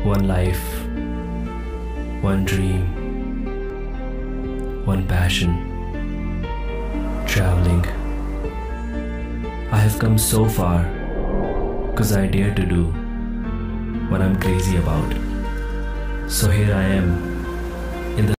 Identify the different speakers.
Speaker 1: One life, one dream, one passion, traveling. I have come so far cause I dare to do what I'm crazy about. So here I am,